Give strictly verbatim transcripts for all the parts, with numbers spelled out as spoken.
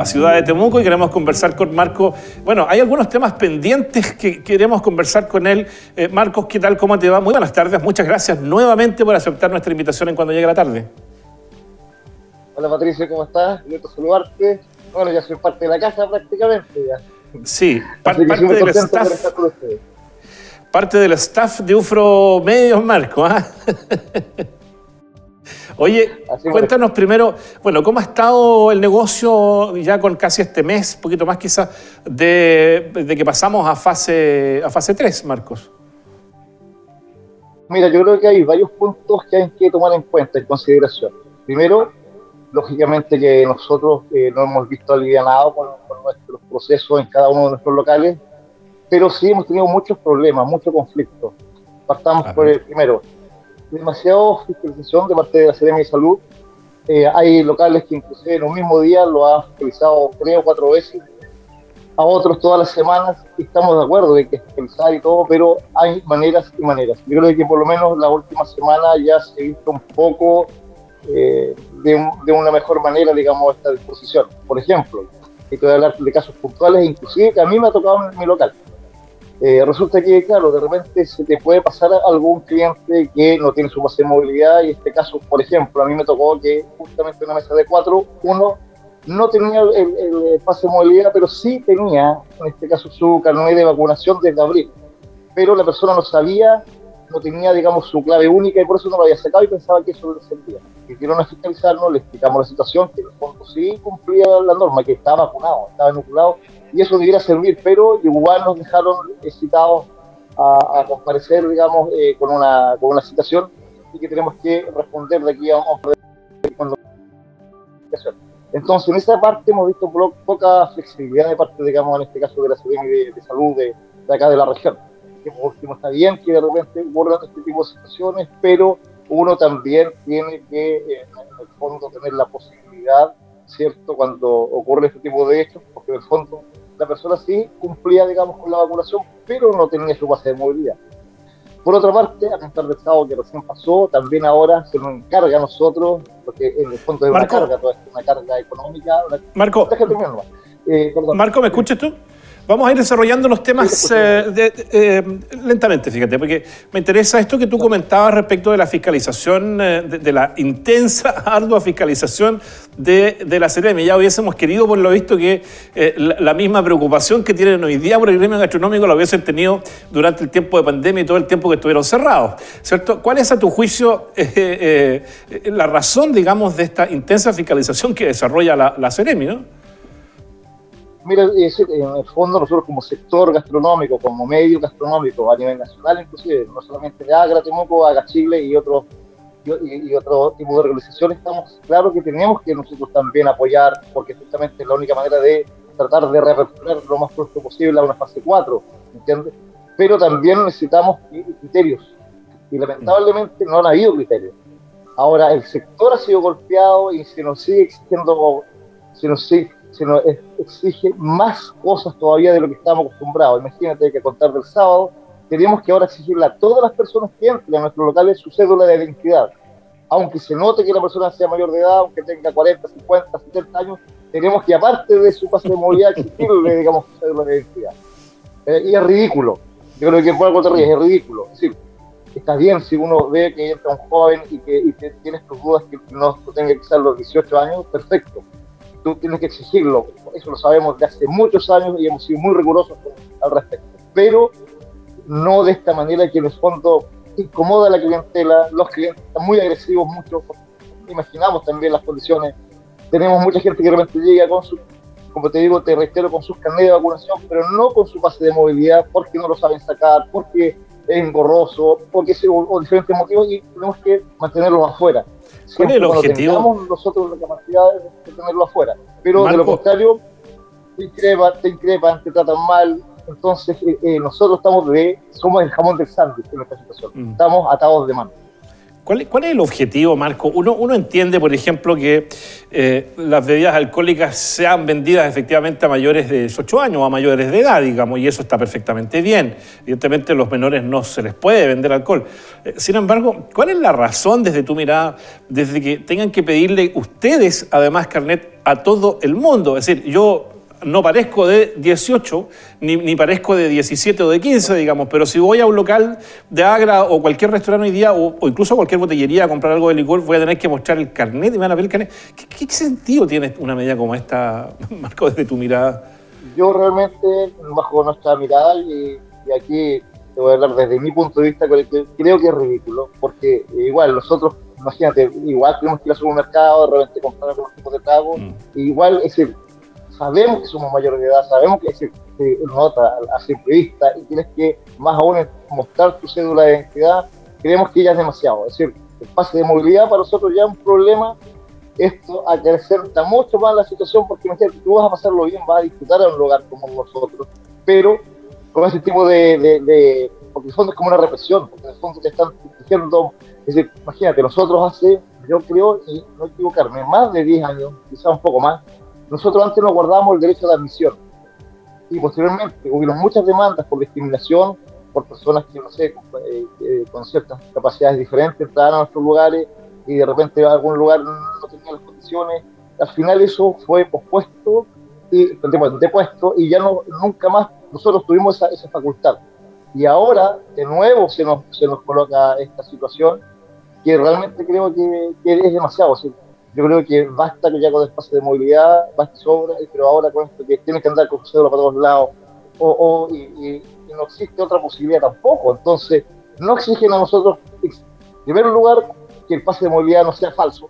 la ciudad de Temuco y queremos conversar con Marco. Bueno, hay algunos temas pendientes que queremos conversar con él. Eh, Marcos, ¿qué tal? ¿Cómo te va? Muy buenas tardes. Muchas gracias nuevamente por aceptar nuestra invitación en Cuando Llegue la Tarde. Hola Patricio, ¿cómo estás? Gusto saludarte. Bueno, ya soy parte de la casa prácticamente. Ya. Sí, par parte del staff. Parte del staff de UFRO Medios, Marco. ¿eh? Oye, Así cuéntanos parece. primero, bueno, ¿cómo ha estado el negocio ya con casi este mes, un poquito más quizás, de, de que pasamos a fase, a fase tres, Marcos? Mira, yo creo que hay varios puntos que hay que tomar en cuenta, en consideración. Primero, lógicamente que nosotros eh, no hemos visto alivianados con, con nuestros procesos en cada uno de nuestros locales, pero sí hemos tenido muchos problemas, muchos conflictos. Partamos Ajá. por el primero. Demasiada fiscalización de parte de la Seremi de Salud. Eh, hay locales que inclusive en un mismo día lo han fiscalizado tres o cuatro veces, a otros todas las semanas. Estamos de acuerdo de que fiscalizar y todo, pero hay maneras y maneras. Yo creo que por lo menos la última semana ya se ha visto un poco eh, de, un, de una mejor manera, digamos, esta disposición. Por ejemplo, y te voy a hablar de casos puntuales, inclusive que a mí me ha tocado en mi local. Eh, resulta que, claro, de repente se te puede pasar a algún cliente que no tiene su pase de movilidad, y en este caso, por ejemplo, a mí me tocó que justamente en una mesa de cuatro, uno no tenía el, el pase de movilidad, pero sí tenía, en este caso, su carnet de vacunación desde abril, pero la persona no sabía, no tenía, digamos, su clave única y por eso no lo había sacado y pensaba que eso le servía. Quisieron a fiscalizarnos, le explicamos la situación, que en el fondo sí cumplía la norma, que estaba vacunado, estaba inoculado, y eso debiera servir, pero igual nos dejaron citados a, a comparecer, digamos, eh, con, una, con una citación, y que tenemos que responder de aquí a un cuando. Entonces, en esa parte hemos visto poca flexibilidad de parte, digamos, en este caso de la Seremi de, de Salud de, de acá de la región. Que por último está bien que de repente ocurran este tipo de situaciones, pero uno también tiene que, eh, en el fondo, tener la posibilidad, ¿cierto?, cuando ocurre este tipo de hechos, porque en el fondo la persona sí cumplía, digamos, con la vacunación, pero no tenía su pase de movilidad. Por otra parte, a contar del estado que recién pasó, también ahora se nos encarga a nosotros, porque en el fondo es una Marco, carga, toda esta, una carga económica. Una... Marco, eh, Marco, ¿me escuchas tú? Vamos a ir desarrollando los temas eh, de, de, eh, lentamente, fíjate, porque me interesa esto que tú comentabas respecto de la fiscalización, eh, de, de la intensa, ardua fiscalización de, de la Seremi. Ya hubiésemos querido, por lo visto, que eh, la, la misma preocupación que tienen hoy día por el gremio gastronómico la hubiesen tenido durante el tiempo de pandemia y todo el tiempo que estuvieron cerrados, ¿cierto? ¿Cuál es, a tu juicio, eh, eh, la razón, digamos, de esta intensa fiscalización que desarrolla la, la Seremi, ¿no? Mira, en el fondo nosotros como sector gastronómico, como medio gastronómico a nivel nacional inclusive, no solamente de Agra, Temuco, Agra, Chile y otros y, y otro tipo de organizaciones, estamos claro que tenemos que nosotros también apoyar, porque justamente es la única manera de tratar de reaperturar lo más pronto posible a una fase cuatro, ¿entiendes? Pero también necesitamos criterios, y lamentablemente no han habido criterios. Ahora, el sector ha sido golpeado y se nos sigue exigiendo, se nos sigue se nos exige más cosas todavía de lo que estamos acostumbrados. Imagínate que a contar del sábado, tenemos que ahora exigirle a todas las personas que entren a nuestros locales su cédula de identidad. Aunque se note que la persona sea mayor de edad, aunque tenga cuarenta, cincuenta, setenta años, tenemos que, aparte de su pase de movilidad, exigirle, digamos, su cédula de identidad. Eh, y es ridículo. Yo creo que por algo te ríes, es ridículo. Es decir, está bien si uno ve que entra un joven y que, y que tienes tus dudas que no tenga que ser los dieciocho años, perfecto. Tú tienes que exigirlo, eso lo sabemos de hace muchos años y hemos sido muy rigurosos al respecto, pero no de esta manera que en el fondo incomoda a la clientela. Los clientes están muy agresivos, muchos, imaginamos también las condiciones, tenemos mucha gente que de repente llega con su, como te digo, te reitero, con sus carnets de vacunación, pero no con su pase de movilidad, porque no lo saben sacar, porque es engorroso, porque o, o diferentes motivos, y tenemos que mantenerlos afuera. ¿Cuál es el objetivo? Tengamos nosotros la capacidad de tenerlo afuera, pero Marco, de lo contrario te increpan, te increpan, te tratan mal. Entonces eh, eh, nosotros estamos de, somos el jamón del sándwich en esta situación, mm. estamos atados de mano. ¿Cuál, ¿Cuál es el objetivo, Marco? Uno, uno entiende, por ejemplo, que eh, las bebidas alcohólicas sean vendidas efectivamente a mayores de dieciocho años o a mayores de edad, digamos, y eso está perfectamente bien. Evidentemente, a los menores no se les puede vender alcohol. Eh, sin embargo, ¿cuál es la razón, desde tu mirada, desde que tengan que pedirle ustedes, además, carnet a todo el mundo? Es decir, yo no parezco de dieciocho, ni, ni parezco de diecisiete o de quince, digamos, pero si voy a un local de Agra o cualquier restaurante hoy día, o, o incluso cualquier botellería a comprar algo de licor, voy a tener que mostrar el carnet y me van a pedir el carnet. ¿Qué, qué sentido tiene una medida como esta, Marco, desde tu mirada? Yo realmente, bajo nuestra mirada, y, y aquí te voy a hablar desde mi punto de vista, creo que es ridículo, porque igual nosotros, imagínate, igual tenemos que ir al supermercado, de repente comprar algunos tipos de trago, mm. igual es el sabemos que somos mayores de edad, sabemos que se, se nota a simple vista y tienes que, más aún, mostrar tu cédula de identidad. Creemos que ya es demasiado. Es decir, el pase de movilidad para nosotros ya es un problema. Esto acrecenta mucho más la situación porque tú vas a pasarlo bien, vas a disfrutar a un lugar como nosotros, pero con ese tipo de... de, de porque en el fondo es como una represión, porque en el fondo te están diciendo... Es decir, imagínate, nosotros hace, yo creo, y no equivocarme, más de diez años, quizás un poco más, nosotros antes nos guardábamos el derecho de admisión y posteriormente hubieron muchas demandas por discriminación, por personas que, no sé, eh, eh, con ciertas capacidades diferentes entraban a nuestros lugares y de repente algún lugar no tenía las condiciones. Al final eso fue pospuesto y depuesto y ya no, nunca más nosotros tuvimos esa, esa facultad. Y ahora de nuevo se nos, se nos coloca esta situación que realmente creo que, que es demasiado. O sea, yo creo que basta que ya con el pase de movilidad, basta sobra, pero ahora con esto que tienes que andar con tu cédula para todos lados, o, o, y, y, y no existe otra posibilidad tampoco. Entonces, no exigen a nosotros, en primer lugar, que el pase de movilidad no sea falso.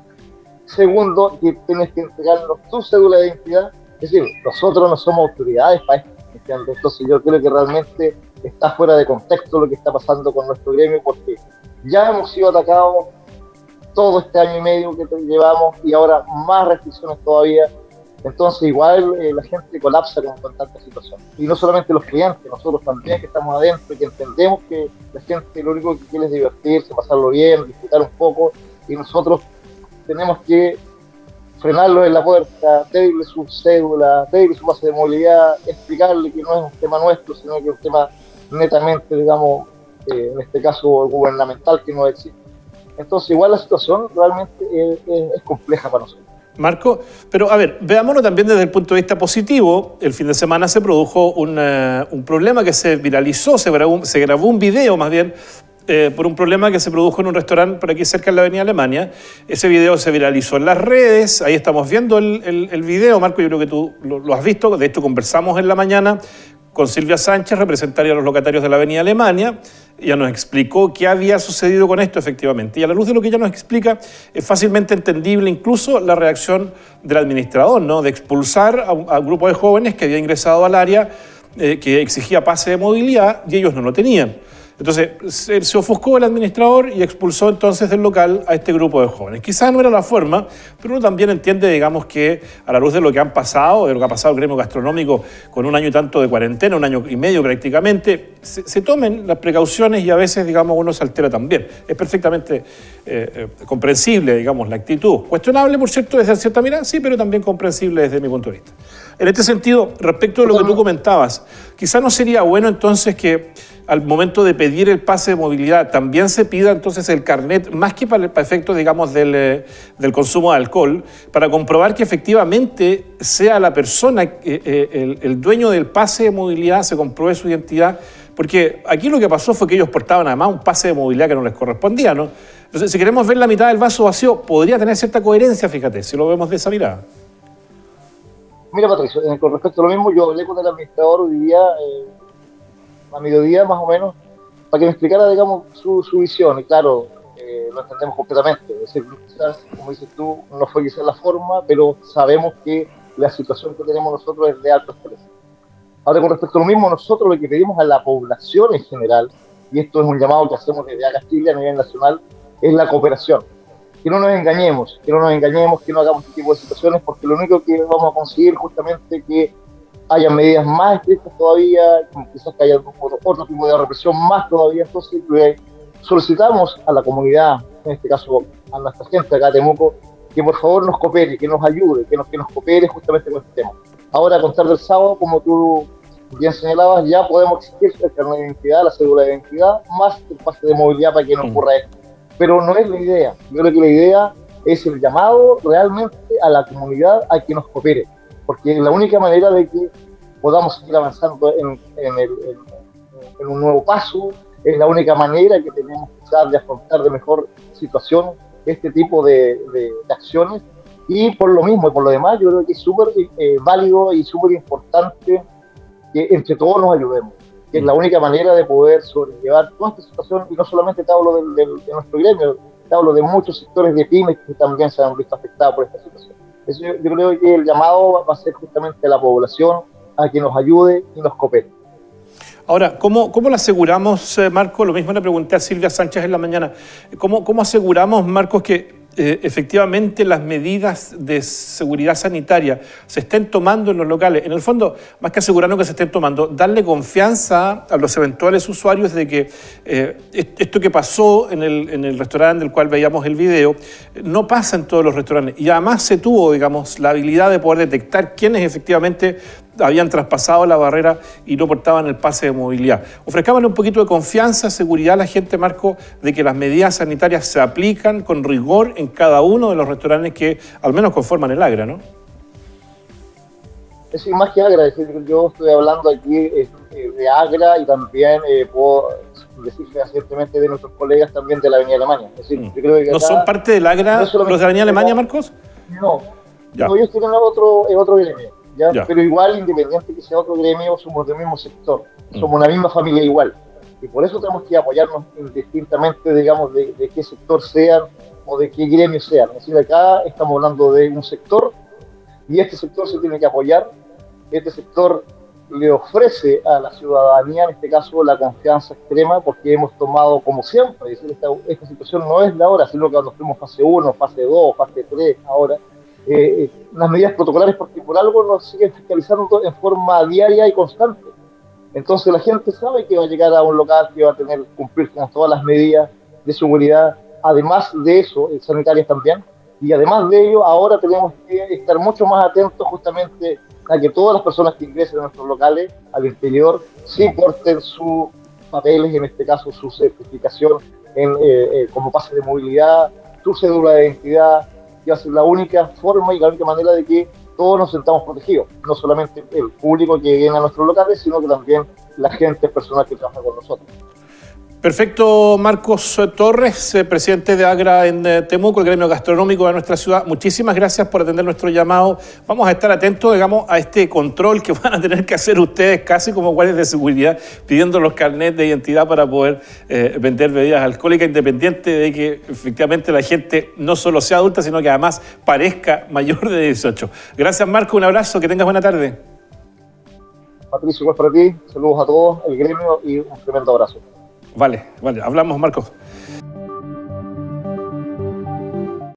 Segundo, que tienes que entregarnos tu cédula de identidad. Es decir, nosotros no somos autoridades para esto. Entonces, yo creo que realmente está fuera de contexto lo que está pasando con nuestro gremio, porque ya hemos sido atacados todo este año y medio que llevamos y ahora más restricciones todavía. Entonces igual eh, la gente colapsa con, con tanta situación. Y no solamente los clientes, nosotros también que estamos adentro y que entendemos que la gente lo único que quiere es divertirse, pasarlo bien, disfrutar un poco, y nosotros tenemos que frenarlo en la puerta, pedirle su cédula, pedirle su pase de movilidad, explicarle que no es un tema nuestro, sino que es un tema netamente, digamos, eh, en este caso gubernamental, que no existe. Entonces, igual la situación realmente es, es, es compleja para nosotros. Marco, pero a ver, veámoslo también desde el punto de vista positivo. El fin de semana se produjo un, uh, un problema que se viralizó, se grabó, se grabó un video más bien, eh, por un problema que se produjo en un restaurante por aquí cerca de la Avenida Alemania. Ese video se viralizó en las redes, ahí estamos viendo el, el, el video, Marco, yo creo que tú lo, lo has visto, de hecho conversamos en la mañana con Silvia Sánchez, representaria de los locatarios de la Avenida Alemania. Ella nos explicó qué había sucedido con esto efectivamente. Y a la luz de lo que ella nos explica, es fácilmente entendible incluso la reacción del administrador, ¿no? De expulsar a un, a un grupo de jóvenes que había ingresado al área eh, que exigía pase de movilidad y ellos no lo tenían. Entonces, se, se ofuscó el administrador y expulsó entonces del local a este grupo de jóvenes. Quizás no era la forma, pero uno también entiende, digamos, que a la luz de lo que han pasado, de lo que ha pasado el gremio gastronómico con un año y tanto de cuarentena, un año y medio prácticamente, se, se tomen las precauciones y a veces, digamos, uno se altera también. Es perfectamente eh, eh, comprensible, digamos, la actitud. Cuestionable, por cierto, desde cierta mirada, sí, pero también comprensible desde mi punto de vista. En este sentido, respecto de lo que tú comentabas, quizás no sería bueno entonces que al momento de pedir el pase de movilidad también se pida entonces el carnet, más que para el para efecto, digamos, del, eh, del consumo de alcohol, para comprobar que efectivamente sea la persona, eh, eh, el, el dueño del pase de movilidad, se compruebe su identidad, porque aquí lo que pasó fue que ellos portaban además un pase de movilidad que no les correspondía, ¿no? Entonces, si queremos ver la mitad del vaso vacío, podría tener cierta coherencia, fíjate, si lo vemos de esa mirada. Mira, Patricio, eh, con respecto a lo mismo, yo hablé con el administrador hoy día, eh, a mediodía más o menos, para que me explicara, digamos, su, su visión. Y claro, eh, lo entendemos completamente. Es decir, quizás, como dices tú, no fue quizás la forma, pero sabemos que la situación que tenemos nosotros es de alto estrés. Ahora, con respecto a lo mismo, nosotros lo que pedimos a la población en general, y esto es un llamado que hacemos desde Castilla a nivel nacional, es la cooperación. Que no nos engañemos, que no nos engañemos, que no hagamos este tipo de situaciones, porque lo único que vamos a conseguir justamente que haya medidas más estrictas todavía, quizás que haya otro, otro tipo de represión más todavía. Entonces, solicitamos a la comunidad, en este caso a nuestra gente acá de Temuco, que por favor nos coopere, que nos ayude, que nos, que nos coopere justamente con este tema. Ahora, a contar del sábado, como tú bien señalabas, ya podemos exigir el carnet de identidad, la cédula de identidad, más el pase de movilidad para que no ocurra esto. Pero no es la idea. Yo creo que la idea es el llamado realmente a la comunidad a que nos coopere, porque es la única manera de que podamos seguir avanzando en, en, el, en, en un nuevo paso, es la única manera que tenemos quizás de afrontar de mejor situación este tipo de, de, de acciones, y por lo mismo y por lo demás yo creo que es súper eh, válido y súper importante que entre todos nos ayudemos, que es la única manera de poder sobrellevar toda esta situación, y no solamente te hablo de, de, de nuestro gremio, te hablo de muchos sectores de pymes que también se han visto afectados por esta situación. Eso yo, yo creo que el llamado va a ser justamente a la población a que nos ayude y nos coopere. Ahora, ¿cómo, cómo lo aseguramos, eh, Marco? Lo mismo le pregunté a Silvia Sánchez en la mañana. ¿Cómo, cómo aseguramos, Marcos, que eh, efectivamente las medidas de seguridad sanitaria se estén tomando en los locales? En el fondo, más que asegurarnos que se estén tomando, darle confianza a los eventuales usuarios de que eh, esto que pasó en el, en el restaurante del cual veíamos el video no pasa en todos los restaurantes. Y además se tuvo, digamos, la habilidad de poder detectar quiénes efectivamente habían traspasado la barrera y no portaban el pase de movilidad. Ofrezcámosle un poquito de confianza, seguridad a la gente, Marco, de que las medidas sanitarias se aplican con rigor en cada uno de los restaurantes que al menos conforman el Agra, ¿no? Es más que Agra, es decir, yo estoy hablando aquí eh, de Agra y también eh, puedo decir fehacientemente de nuestros colegas también de la Avenida Alemania. Es decir, mm. yo creo que ¿No son parte del Agra no los de la Avenida Alemania, Marcos? No, no, ellos tienen otro, otro gremio. ¿Ya? Ya. Pero igual, independiente que sea otro gremio, somos del mismo sector, somos mm. una misma familia igual, y por eso tenemos que apoyarnos indistintamente, digamos, de, de qué sector sean o de qué gremio sean. Es decir, acá estamos hablando de un sector, y este sector se tiene que apoyar, este sector le ofrece a la ciudadanía, en este caso, la confianza extrema, porque hemos tomado, como siempre, es decir, esta, esta situación no es de ahora, sino que cuando fuimos fase uno, fase dos, fase tres, ahora, Eh, las medidas protocolares, porque por algo nos siguen fiscalizando en forma diaria y constante. Entonces la gente sabe que va a llegar a un local que va a tener que cumplir con todas las medidas de seguridad, además de eso, sanitarias también, y además de ello, ahora tenemos que estar mucho más atentos justamente a que todas las personas que ingresen a nuestros locales al interior sí porten sus papeles, en este caso su certificación en, eh, eh, como pase de movilidad, su cédula de identidad, que va a ser la única forma y la única manera de que todos nos sentamos protegidos, no solamente el público que viene a nuestros locales, sino que también la gente personal que trabaja con nosotros. Perfecto, Marcos Torres, eh, presidente de Agra en eh, Temuco, el gremio gastronómico de nuestra ciudad. Muchísimas gracias por atender nuestro llamado. Vamos a estar atentos, digamos, a este control que van a tener que hacer ustedes casi como guardias de seguridad, pidiendo los carnets de identidad para poder eh, vender bebidas alcohólicas, independiente de que efectivamente la gente no solo sea adulta, sino que además parezca mayor de dieciocho. Gracias, Marco, un abrazo, que tengas buena tarde. Patricio, igual para ti, saludos a todos, el gremio y un tremendo abrazo. Vale, vale, hablamos, Marcos.